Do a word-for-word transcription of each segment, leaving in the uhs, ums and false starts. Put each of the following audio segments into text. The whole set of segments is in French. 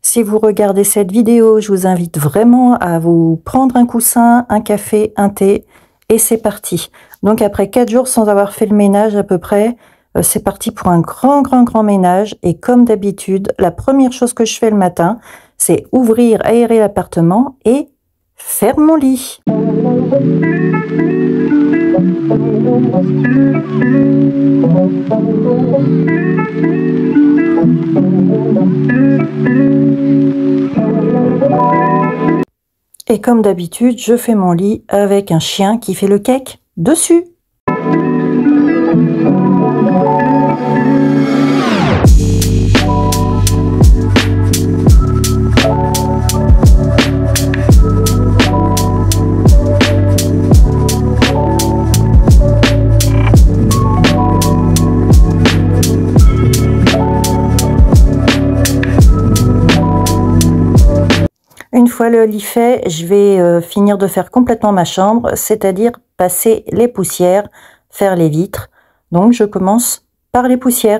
Si vous regardez cette vidéo, je vous invite vraiment à vous prendre un coussin, un café, un thé, et c'est parti. Donc après quatre jours sans avoir fait le ménage à peu près, euh, c'est parti pour un grand, grand, grand ménage. Et comme d'habitude, la première chose que je fais le matin, c'est ouvrir, aérer l'appartement et faire mon lit. Et comme d'habitude, je fais mon lit avec un chien qui fait le cake dessus. Une fois le lit fait, je vais euh, finir de faire complètement ma chambre, c'est-à-dire passer les poussières, faire les vitres. Donc je commence par les poussières.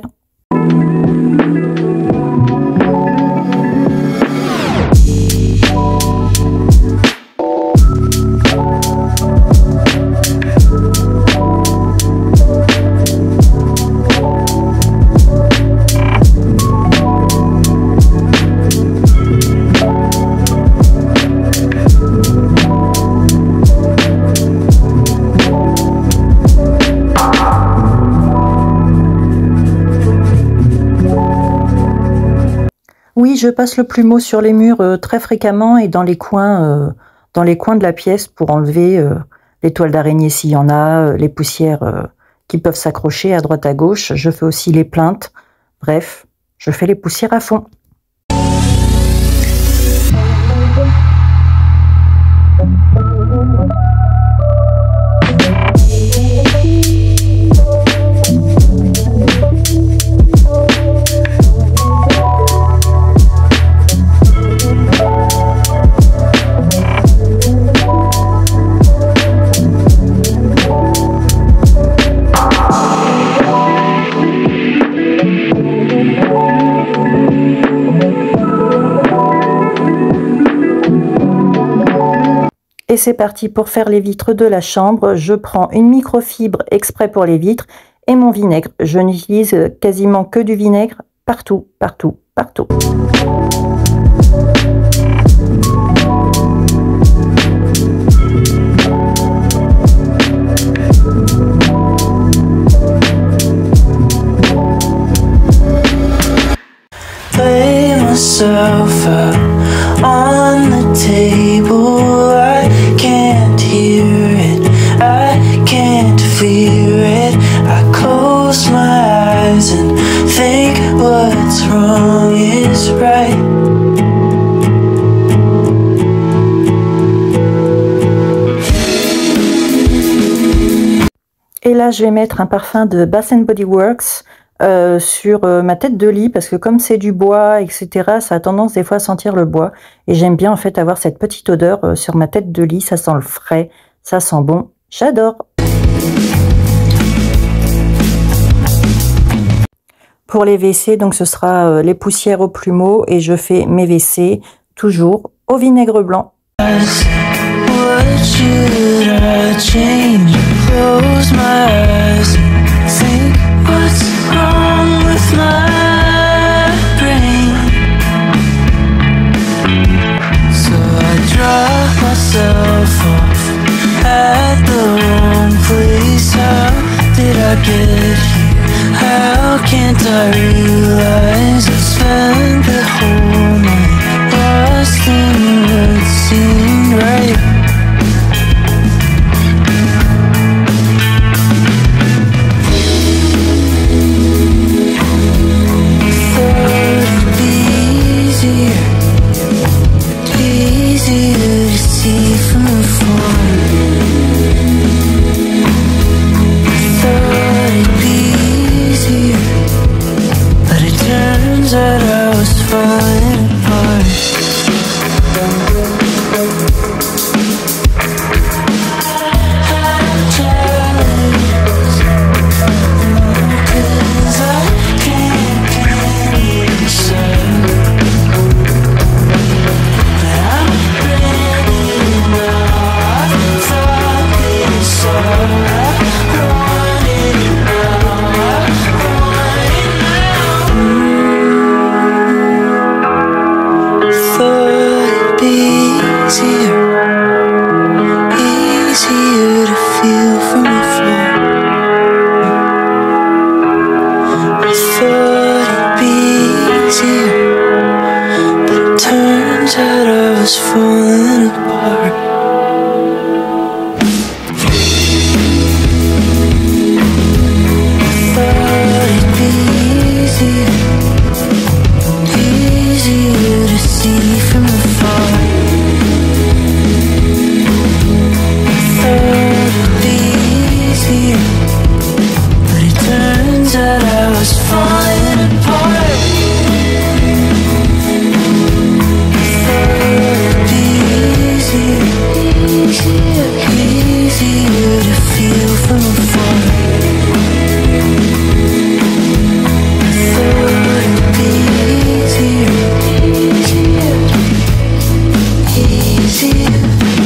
Oui, je passe le plumeau sur les murs euh, très fréquemment et dans les coins, euh, dans les coins de la pièce pour enlever euh, les toiles d'araignée s'il y en a, euh, les poussières euh, qui peuvent s'accrocher à droite à gauche. Je fais aussi les plinthes. Bref, je fais les poussières à fond. Et c'est parti pour faire les vitres de la chambre. Je prends une microfibre exprès pour les vitres et mon vinaigre. Je n'utilise quasiment que du vinaigre partout, partout, partout. Lay myself out on the table. I can't hear it, I can't fear it. I close my eyes and think what's wrong is right. Et là, je vais mettre un parfum de Bath and Body Works euh, sur euh, ma tête de lit parce que comme c'est du bois, et cetera, ça a tendance des fois à sentir le bois. Et j'aime bien en fait avoir cette petite odeur euh, sur ma tête de lit. Ça sent le frais, ça sent bon. J'adore. Pour les W C, donc ce sera euh, les poussières au plumeau et je fais mes W C toujours au vinaigre blanc. What should I change? Close my eyes and think what's wrong with my brain. So I drop myself off at the wrong place. How did I get here? How can't I realize I spent the whole night lost in what seemed right? That I was falling apart. Cause I can't get inside. was falling apart. I thought it'd be easier, easier to see from afar. I thought it'd be easier, but it turns out I was falling apart. Easier, easier to feel from afar. I thought it'd be easier, easier, easier.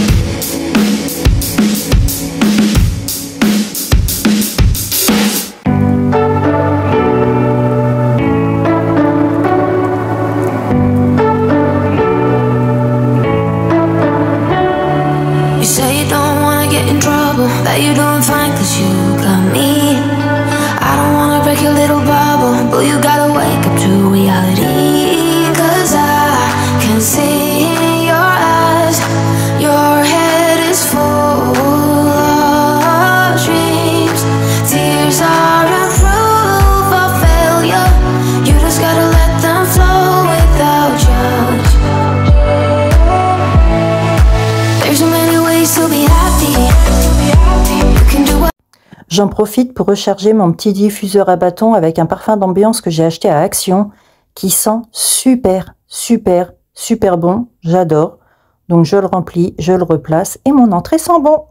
That you don't find cause you got me. I don't wanna break your little bubble, but you gotta wake up to reality. Cause I can see in your eyes, your head is full of dreams. Tears are a proof of failure. You just gotta let them flow without judge. There's so many ways to be happy. J'en profite pour recharger mon petit diffuseur à bâton avec un parfum d'ambiance que j'ai acheté à Action, qui sent super, super, super bon. J'adore. Donc je le remplis, je le replace et mon entrée sent bon.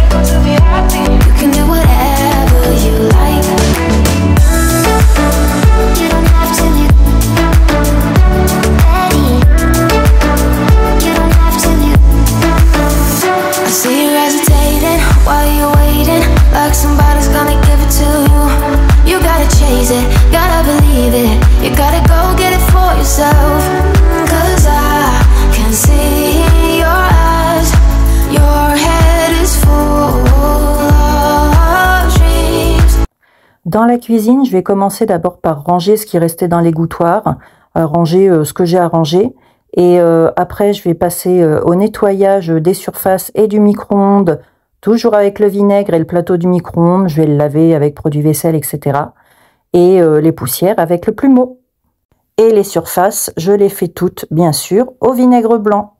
Like somebody's gonna give it to you. You gotta chase it, gotta believe it. You gotta go get it for yourself. Cause I can see in your eyes, your head is full of dreams. Dans la cuisine, je vais commencer d'abord par ranger ce qui restait dans l'égouttoir, euh, ranger euh, ce que j'ai à ranger. Et euh, après, je vais passer euh, au nettoyage des surfaces et du micro-ondes. Toujours avec le vinaigre et le plateau du micro-ondes, je vais le laver avec produit vaisselle, et cetera. Et euh, les poussières avec le plumeau. Et les surfaces, je les fais toutes, bien sûr, au vinaigre blanc.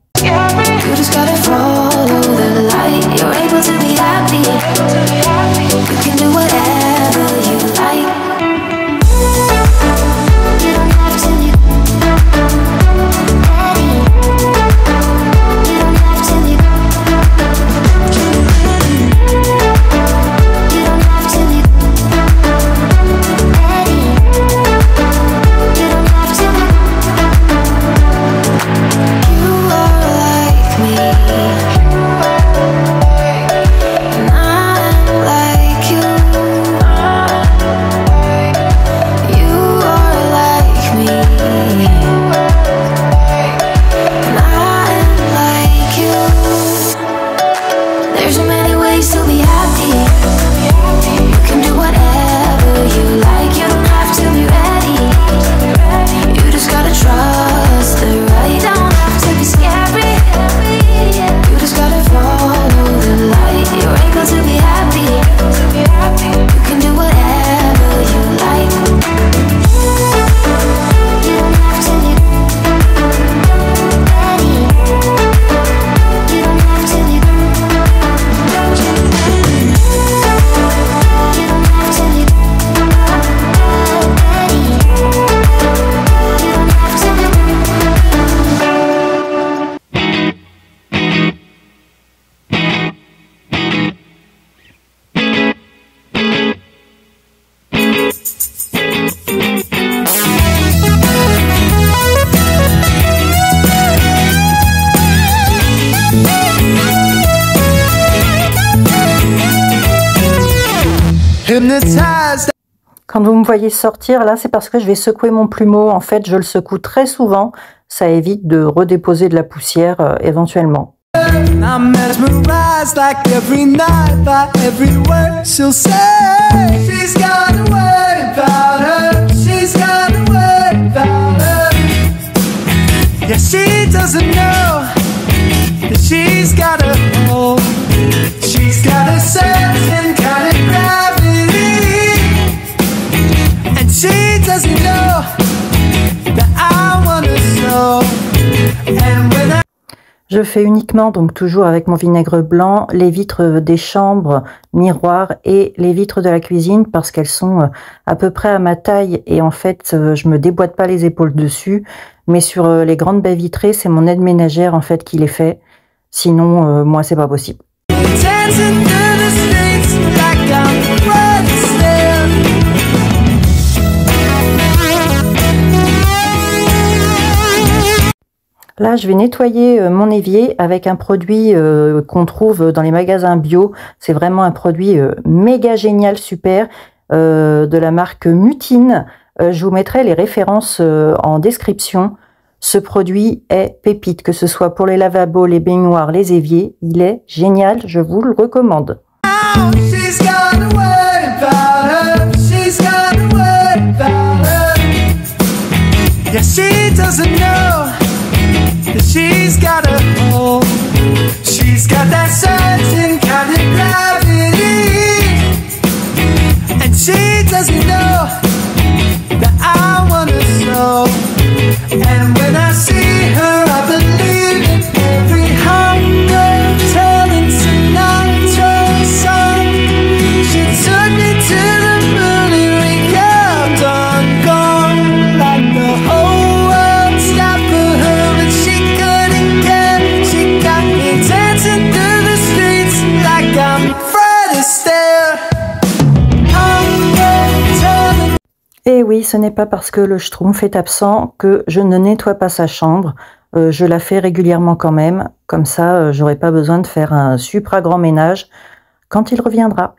Quand vous me voyez sortir, là, c'est parce que je vais secouer mon plumeau. En fait, je le secoue très souvent. Ça évite de redéposer de la poussière euh, éventuellement. I'm mesmerized like every night by every word she'll say. She's got a way about her. She's got a way about her. Yeah, she doesn't know she's got a hold. She's got a certain kind of gravity, and she doesn't know that I wanna know. And when I Je fais uniquement, donc toujours avec mon vinaigre blanc, les vitres des chambres, miroirs et les vitres de la cuisine parce qu'elles sont à peu près à ma taille et en fait je me déboîte pas les épaules dessus. Mais sur les grandes baies vitrées, c'est mon aide ménagère en fait qui les fait. Sinon, euh, moi c'est pas possible. Là, je vais nettoyer mon évier avec un produit euh, qu'on trouve dans les magasins bio. C'est vraiment un produit euh, méga génial, super, euh, de la marque Mutine. Euh, je vous mettrai les références euh, en description. Ce produit est pépite, que ce soit pour les lavabos, les baignoires, les éviers. Il est génial, je vous le recommande. She's got a hold. She's got that certain kind of gravity, and she doesn't know that I wanna know. And when I see her, I believe in every hunger, telling Sinatra song. She took me to the moon and we kept on going, like the whole world stopped for her, and she couldn't care. She got me dancing through the streets like I'm Fred Astaire. Hunger, telling. Et oui, ce n'est pas parce que le schtroumpf est absent que je ne nettoie pas sa chambre. Euh, je la fais régulièrement quand même. Comme ça, euh, j'aurai pas besoin de faire un supra grand ménage quand il reviendra.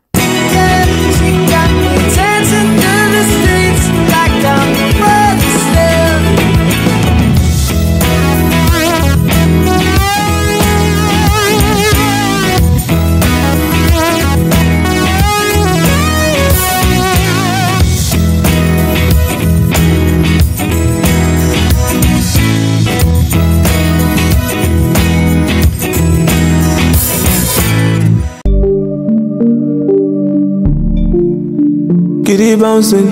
Kitty bouncing,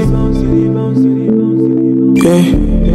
yeah.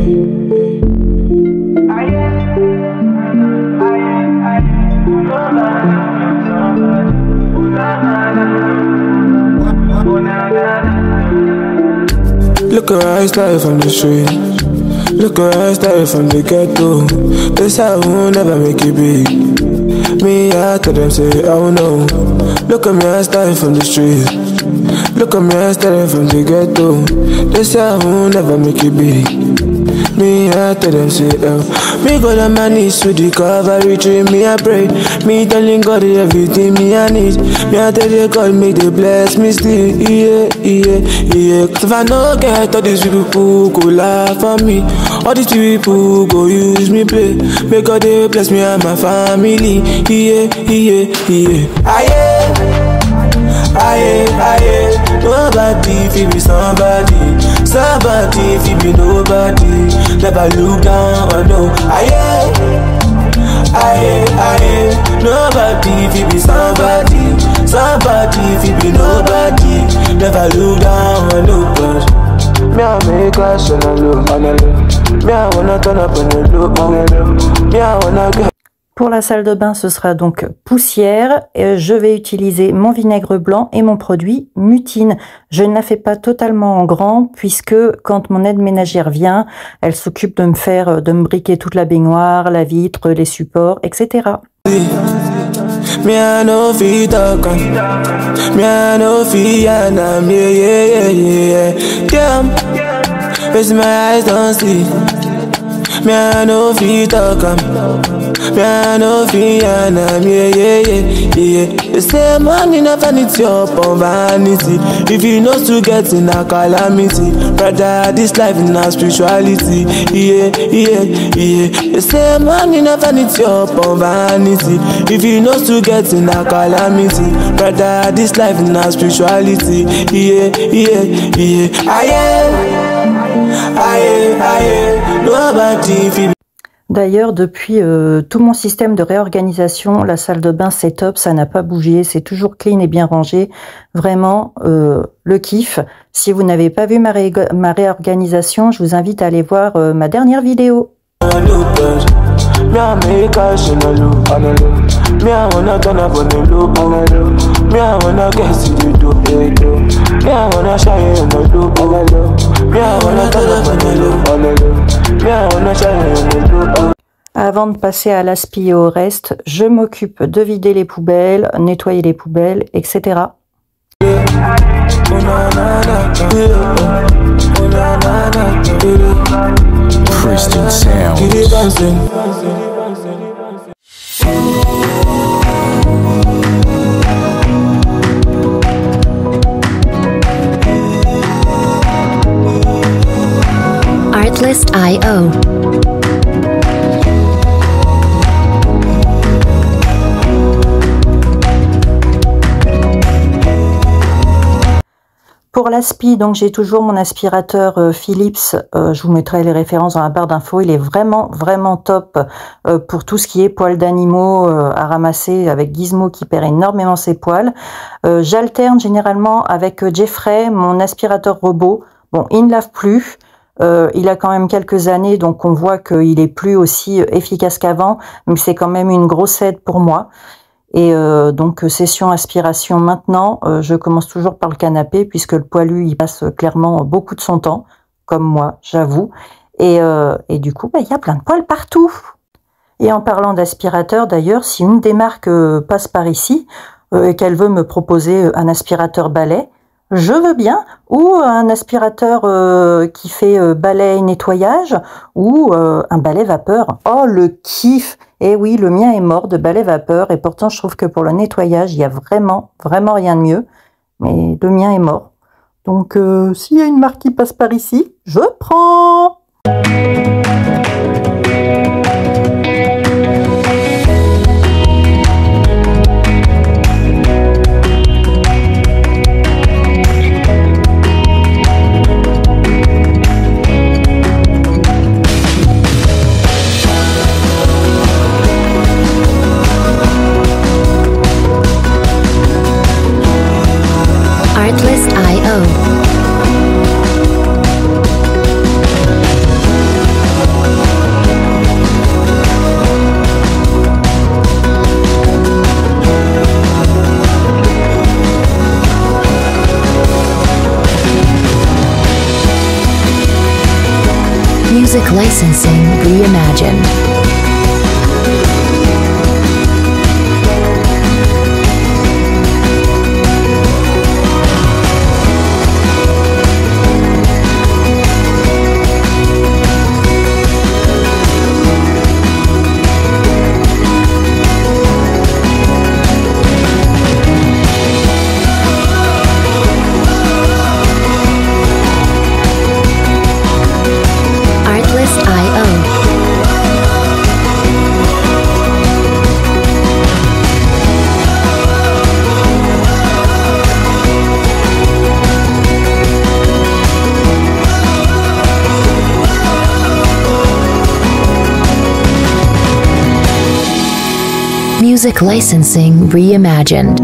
Look at her style from the street. Look at her style from the ghetto. This I will never make it big. Me, I tell them say, oh no. Look at my style from the street. Look at me, starting from the ghetto. They say I will never make it big. Me, I tell them, say, oh. Me go to my knees to the Calvary tree, me I pray. Me telling God everything me I need. Me I tell the God, make they bless me still. Yeah, yeah, yeah. Cause if I no get all these people who go laugh at me, all these people go use me play. Make God they bless me and my family. Yeah, yeah, yeah. Aye. Aye, aye, nobody fi be somebody. Somebody fi be nobody. Never look down or no. Aye, aye, aye, nobody fi be somebody. Somebody fi be nobody. Never look down or no. Me I make a shine on low, on a low. Me I wanna turn up on a low, on a low. Me I wanna go. Pour la salle de bain, ce sera donc poussière. Et je vais utiliser mon vinaigre blanc et mon produit Mutine. Je ne la fais pas totalement en grand puisque quand mon aide ménagère vient, elle s'occupe de me faire, de me briquer toute la baignoire, la vitre, les supports, et cetera. Me I no fit talk on. Me I no fit yanam. Yeah, yeah, yeah, yeah. Damn, cause my eyes don't see. Me I no fit talk on. Me I no fit yanam. Yeah, yeah, yeah, yeah. They say money na vanity upon vanity. If you know to get in a calamity, brother, this life in a spirituality. Yeah, yeah, yeah. They say money na vanity upon vanity. If you know to get in a calamity, brother, this life in a spirituality. Yeah, yeah, yeah. Aye, aye, aye. Nobody feel. D'ailleurs, depuis euh, tout mon système de réorganisation, la salle de bain c'est top, ça n'a pas bougé, c'est toujours clean et bien rangé. Vraiment, euh, le kiff. Si vous n'avez pas vu ma, ré ma réorganisation, je vous invite à aller voir euh, ma dernière vidéo. Avant de passer à l'aspi et au reste, je m'occupe de vider les poubelles, nettoyer les poubelles, et cetera. Kristen Sounds. Artlist point i o. Pour l'aspi, donc j'ai toujours mon aspirateur euh, Philips, euh, je vous mettrai les références dans la barre d'infos, il est vraiment vraiment top euh, pour tout ce qui est poils d'animaux euh, à ramasser avec Gizmo qui perd énormément ses poils. Euh, J'alterne généralement avec Jeffrey, mon aspirateur robot. Bon, il ne lave plus, euh, il a quand même quelques années, donc on voit qu'il est plus aussi efficace qu'avant, mais c'est quand même une grosse aide pour moi. Et euh, donc session aspiration maintenant, euh, je commence toujours par le canapé puisque le poilu il passe clairement beaucoup de son temps, comme moi j'avoue. Et, euh, et du coup, bah, il y a plein de poils partout. Et en parlant d'aspirateur d'ailleurs, si une des marques euh, passe par ici euh, et qu'elle veut me proposer un aspirateur balai, je veux bien, ou un aspirateur euh, qui fait euh, balai et nettoyage, ou euh, un balai vapeur. Oh le kiff! Et oui, le mien est mort de balai vapeur, et pourtant je trouve que pour le nettoyage, il y a vraiment, vraiment rien de mieux. Mais le mien est mort. Donc euh, s'il y a une marque qui passe par ici, je prends! Artlist point i o. Music licensing reimagined. Artlist point i o. Music licensing reimagined.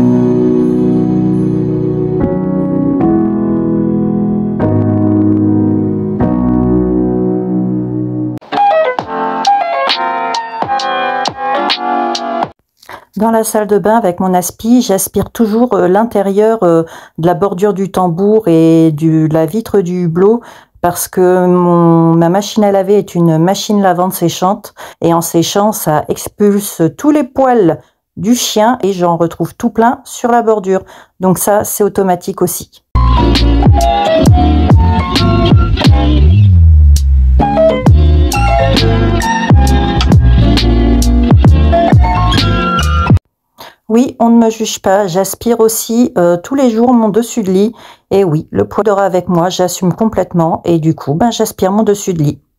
Dans la salle de bain avec mon aspi, j'aspire toujours euh, l'intérieur euh, de la bordure du tambour et de la vitre du hublot parce que mon, ma machine à laver est une machine lavante séchante et en séchant, ça expulse tous les poils du chien et j'en retrouve tout plein sur la bordure. Donc ça, c'est automatique aussi. Oui, on ne me juge pas, j'aspire aussi euh, tous les jours mon dessus de lit. Et oui, le poids d'aura avec moi, j'assume complètement. Et du coup, ben, j'aspire mon dessus de lit.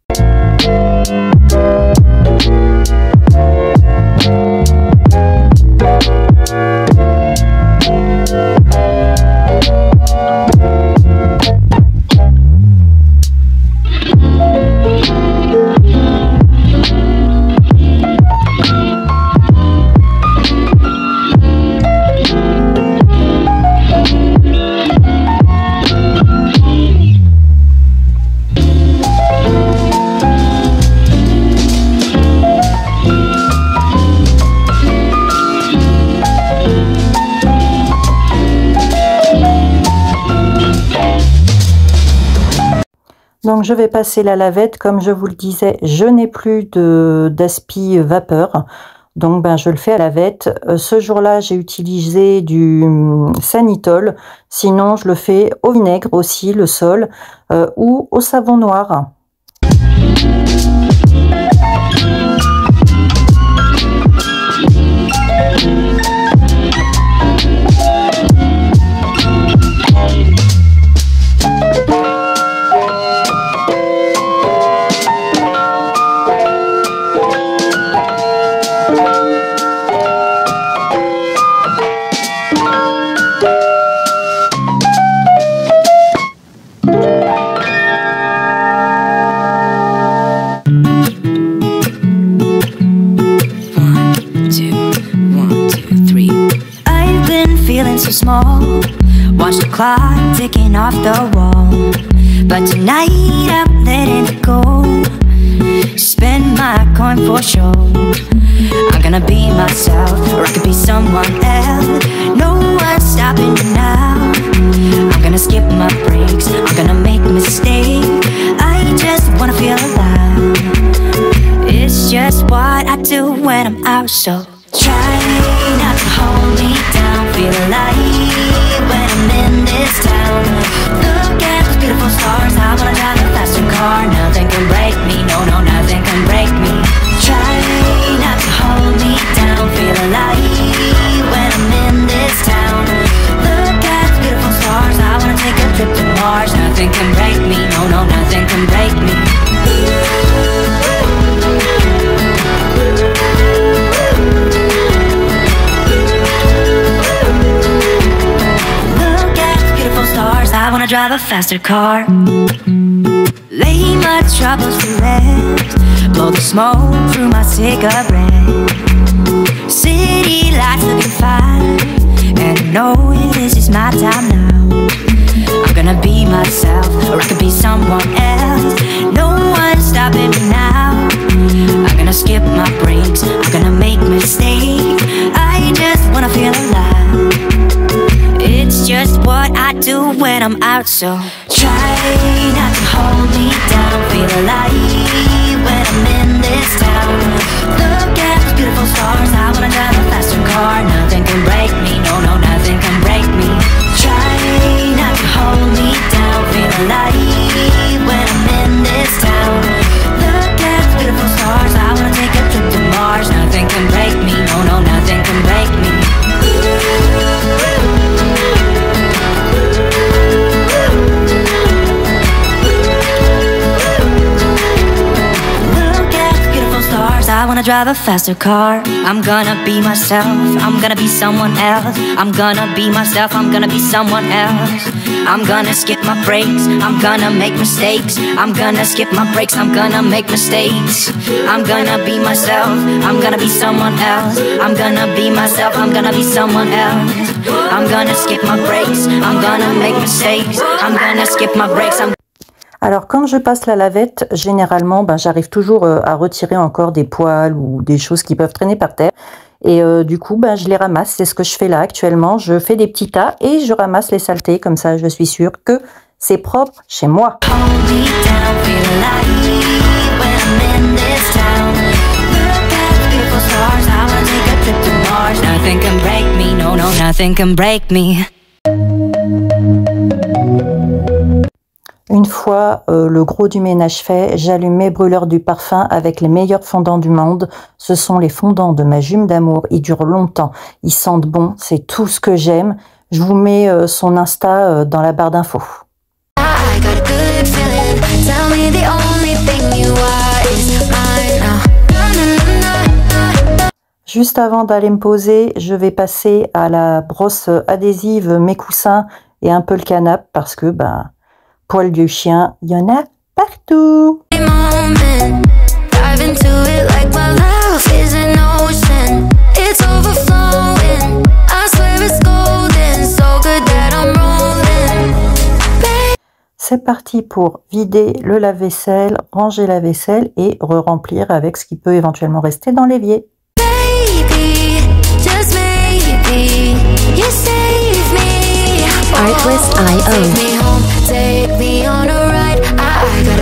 Donc je vais passer la lavette. Comme je vous le disais, je n'ai plus de d'aspi vapeur. Donc ben, je le fais à la lavette. Euh, ce jour-là, j'ai utilisé du hum, Sanitol. Sinon, je le fais au vinaigre aussi, le sol, euh, ou au savon noir. Small, watch the clock ticking off the wall, but tonight I'm letting it go. Spend my coin for sure. I'm gonna be myself, or I could be someone else. No one's stopping me now. I'm gonna skip my breaks, I'm gonna make mistakes. I just wanna feel alive. It's just what I do when I'm out, so try not to hold me down. Feel alive when I'm in this town. Look at those beautiful stars. I wanna drive a faster car. Nothing can break me, no, no, nothing can break me. Try not to hold me down. Feel alive when I'm in this town. Look at those beautiful stars. I wanna take a trip to Mars. Nothing can break me, no, no, nothing can break me. I wanna drive a faster car. Lay my troubles to rest. Blow the smoke through my cigarette. City lights looking fine, and I know this is my time now. I'm gonna be myself, or I could be someone else. No one's stopping me now. I'm gonna skip my breaks, I'm gonna make mistakes. I just wanna feel alive. It's just what I do when I'm out, so try not to hold me down. Feel alive when I'm in this town. Look at those beautiful stars. I wanna drive a faster car. Nothing can break me, no, no, nothing can break me. Try not to hold me down. Feel alive when I'm in this town. Look at those beautiful stars. I wanna take a trip to Mars. Nothing can break me, no, no, nothing can break me. I wanna drive a faster car. I'm gonna be myself, I'm gonna be someone else. I'm gonna be myself, I'm gonna be someone else. I'm gonna skip my breaks, I'm gonna make mistakes. I'm gonna skip my breaks, I'm gonna make mistakes. I'm gonna be myself, I'm gonna be someone else. I'm gonna be myself, I'm gonna be someone else. I'm gonna skip my breaks, I'm gonna make mistakes. I'm gonna skip my breaks, I'm Alors quand je passe la lavette, généralement, ben, j'arrive toujours euh, à retirer encore des poils ou des choses qui peuvent traîner par terre. Et euh, du coup, ben, je les ramasse. C'est ce que je fais là actuellement. Je fais des petits tas et je ramasse les saletés. Comme ça, je suis sûre que c'est propre chez moi. Une fois euh, le gros du ménage fait, j'allume mes brûleurs du parfum avec les meilleurs fondants du monde. Ce sont les fondants de ma jume d'amour. Ils durent longtemps, ils sentent bon, c'est tout ce que j'aime. Je vous mets euh, son Insta euh, dans la barre d'infos. Juste avant d'aller me poser, je vais passer à la brosse adhésive mes coussins et un peu le canapé parce que ben poil du chien, il y en a partout. C'est parti pour vider le lave-vaisselle, ranger la vaisselle et re-remplir avec ce qui peut éventuellement rester dans l'évier. Artlist I O. Take me on a ride. I got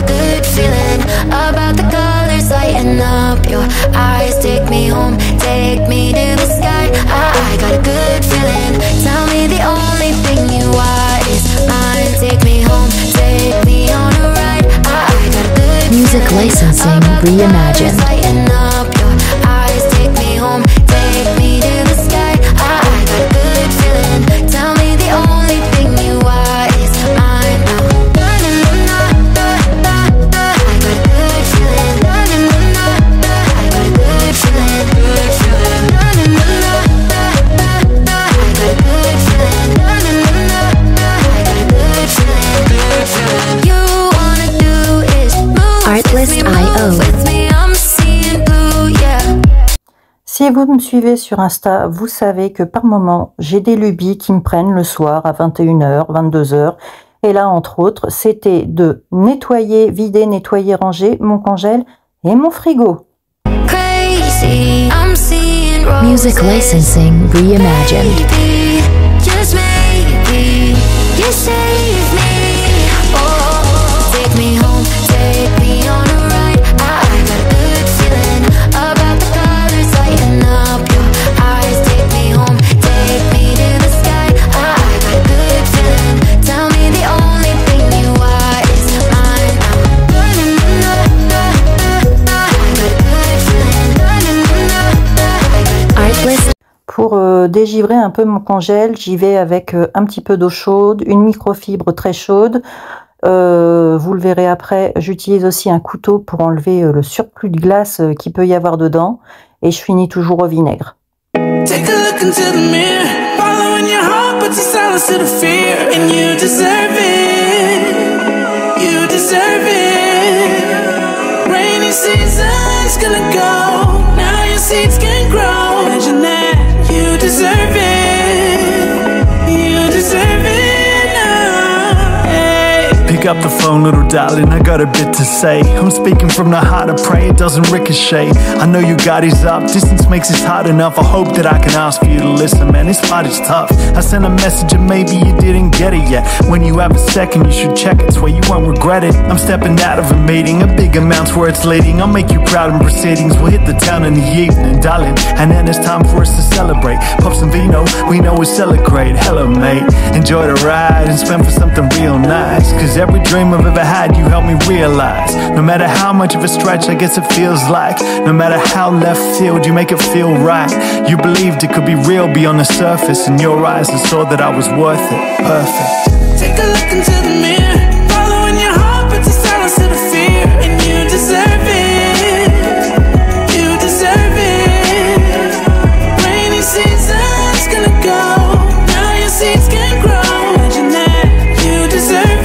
lighten up. Your eyes take me home, take me to the sky. I, I got a good feeling. Tell me the only thing you want is mine. Take me home, take me on a ride. I, I got a good Music feeling. licensing reimagined. Lighten up. Your eyes take me home, take me to the sky. I, I got a good feeling. Tell me the only thing you want is mine now. Artlist point i o. Si vous me suivez sur Insta, vous savez que par moment, j'ai des lubies qui me prennent le soir à vingt et une heures, vingt-deux heures. Et là, entre autres, c'était de nettoyer, vider, nettoyer, ranger mon congèle et mon frigo. Music licensing reimagined. Maybe, just maybe, you save me. Oh, take me home, take me on a ride. I, I got a good feeling about the colors lighting up. Your eyes take me home, take me to the sky. I, I got a good feeling. Tell me the only thing you want is mine now. I got a good feeling. Artlist. Pour euh, dégivrer un peu mon congèle, j'y vais avec euh, un petit peu d'eau chaude, une microfibre très chaude. Euh, vous le verrez après, j'utilise aussi un couteau pour enlever euh, le surplus de glace euh, qu'il peut y avoir dedans. Et je finis toujours au vinaigre. Take a look into the mirror, following your heart, but you silence to the fear, and you deserve it, you deserve it. Rainy season's gonna go, now your seeds can grow. Imagine that, you deserve it, you deserve it now. Hey. Pick up the phone, little darling, I got a bit to say. I'm speaking from the heart, I pray it doesn't ricochet. I know you got his up, distance makes it hard enough. I hope that I can ask for you to listen, man, this part is tough. I sent a message and maybe you didn't get it yet. When you have a second, you should check it, swear you won't regret it. I'm stepping out of a meeting, a big amount's where it's leading. I'll make you proud in proceedings, we'll hit the town in the evening, darling. And then it's time for us to celebrate. Pop some vino, we know it's celebrate. Hello, mate, enjoy the ride and spend for something real nice. Cause every dream I've ever had, you helped me realize. No matter how much of a stretch, I guess it feels like. No matter how left field, you make it feel right. You believed it could be real beyond the surface. In your eyes, I saw that I was worth it. Perfect. Take a look into the mirror, following your heart, but you silence to the fear. And you deserve it, you deserve it. Rainy season's gonna go, now your seeds can grow. Imagine that, you deserve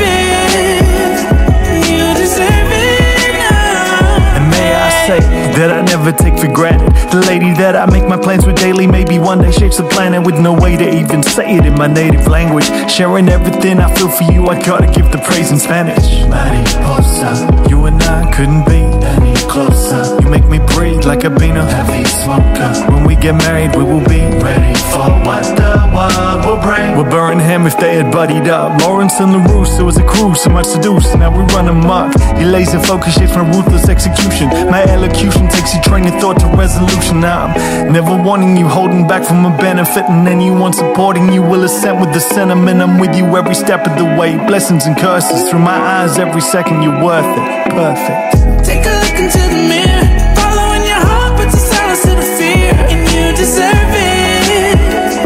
it, you deserve it now. And may I say that I never take for granted the lady that I make my plans with daily. Maybe one day shapes the planet with no way to even say it in my native language. Sharing everything I feel for you, I gotta give the praise in Spanish. Mariposa, you and I couldn't be any closer. You make me breathe like a bean of heavy smoker. When we get married, we will be ready for what the world will bring. We'll burn him if they had buddied up. Lawrence and LaRousse, it was a cruise, so much to do, so now we run amok. Your laser focus shapes my ruthless execution. My elocution takes your train of thought to resolution. I'm never wanting you, holding back from a benefit, and anyone supporting you will assent with the sentiment. I'm with you every step of the way. Blessings and curses through my eyes, every second you're worth it. Perfect. Take a look into the mirror, following your heart, but you silence to the fear. And you deserve it,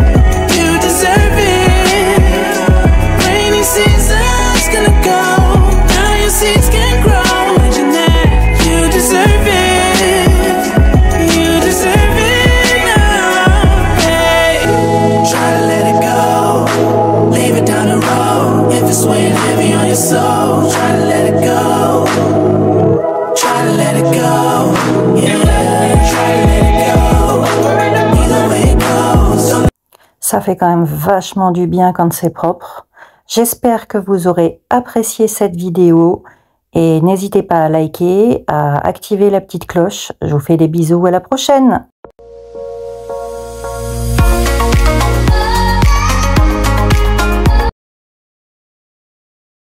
you deserve it. Rainy season's gonna go, now your seeds can grow. Imagine that, you deserve it, you deserve it now. Hey. Try to let it go, leave it down the road. If it's weighing heavy on your soul, try to let it go, try to let it go, yeah, try to let it go, either way it goes. Ça fait quand même vachement du bien quand c'est propre. J'espère que vous aurez apprécié cette vidéo et n'hésitez pas à liker, à activer la petite cloche. Je vous fais des bisous, à la prochaine!